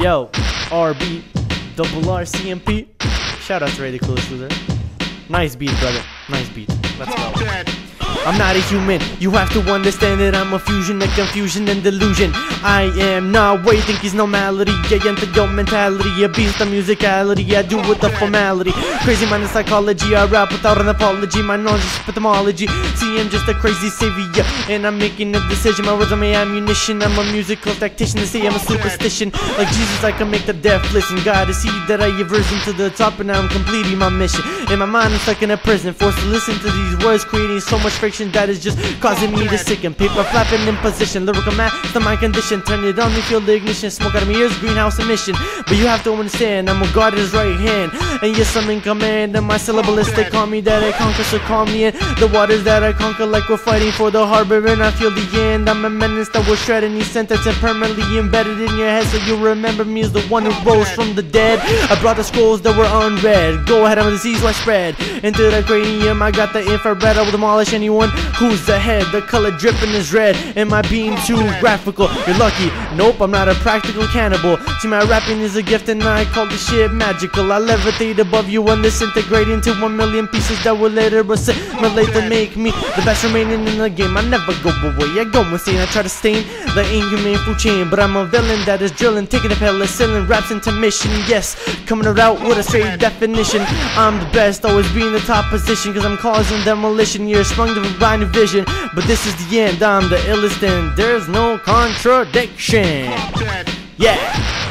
Yo, RB, double RCMP. Shout out to Ray the Coolest Loser. Nice beat, brother. Nice beat. Let's go. I'm not a human, you have to understand that I'm a fusion of confusion and delusion. I am not what you think is normality. Yeah, enter your mentality, a beast of musicality. I do with the formality. Crazy mind and psychology, I rap without an apology. My knowledge is etymology. See, I'm just a crazy savior, and I'm making a decision. My words are my ammunition. I'm a musical tactician. They say I'm a superstition. Like Jesus, I can make the deaf listen. God to see that I have risen to the top, and now I'm completing my mission. In my mind, I'm stuck in a prison, forced to listen to these words, creating so much friction that is just causing me to sicken. Paper flapping in position, lyrical master my condition. Turn it on me, feel the ignition, smoke out of my ears, greenhouse emission. But you have to understand, I'm a god at his right hand, and yes, I'm in command. And my syllables, they call me that I conquer, so call me in the waters that I conquer, like we're fighting for the harbor, and I feel the end. I'm a menace that will shred any sentence and permanently embedded in your head, so you remember me as the one who rose from the dead. I brought the scrolls that were unread. Go ahead, I'm a disease widespread into the cranium. I got the infrared, I will demolish anyone who's ahead. The color dripping is red. Am I being too graphical? You're lucky. Nope, I'm not a practical cannibal. See, my rapping is a gift and I call this shit magical. I levitate above you and disintegrate into 1 million pieces that will later assimilate to make me the best remaining in the game. I never go away, I go insane. I try to stain the inhumane food chain, but I'm a villain that is drilling, taking a penicillin, raps into mission. Yes, coming out with a straight definition. I'm the best, always be in the top position, cause I'm causing demolition. You're sprung to blind vision, but this is the end. I'm the illest and there's no contradiction. Yeah.